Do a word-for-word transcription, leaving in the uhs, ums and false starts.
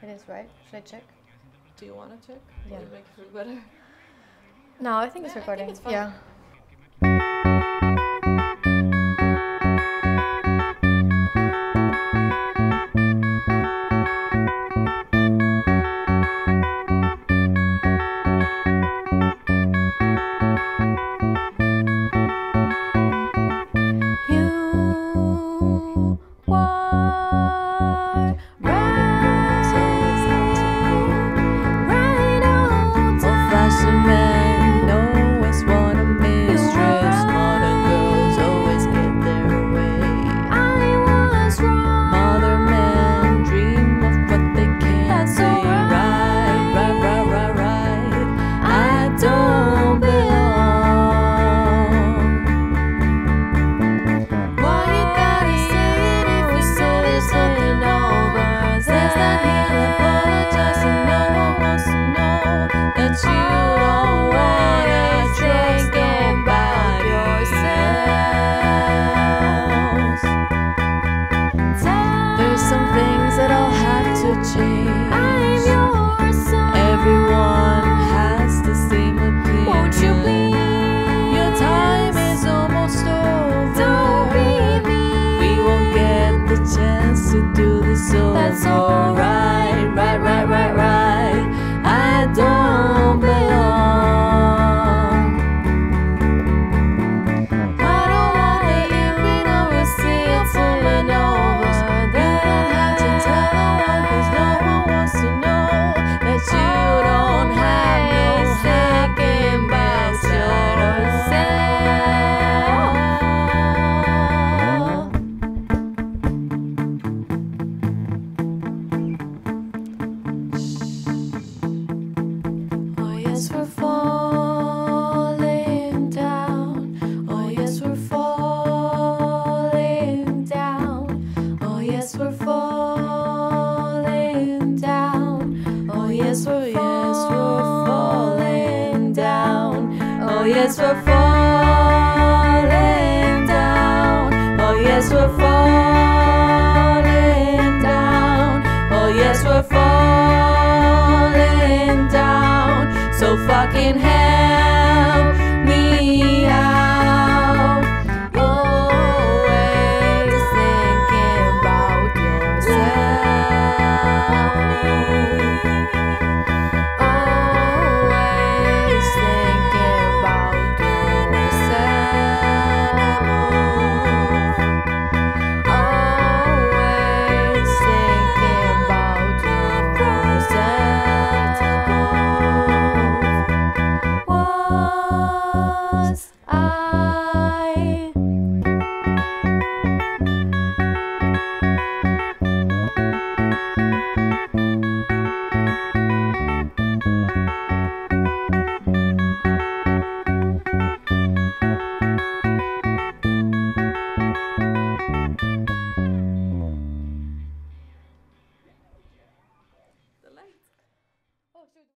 It is, right? Should I check? Do you want to check? Yeah. Will it make it better? No, I think it's Yeah, I think recording. it's fine. Yeah. Yes, we're falling down. Oh yes, we're falling down. Oh yes, we're falling down. So fucking hell.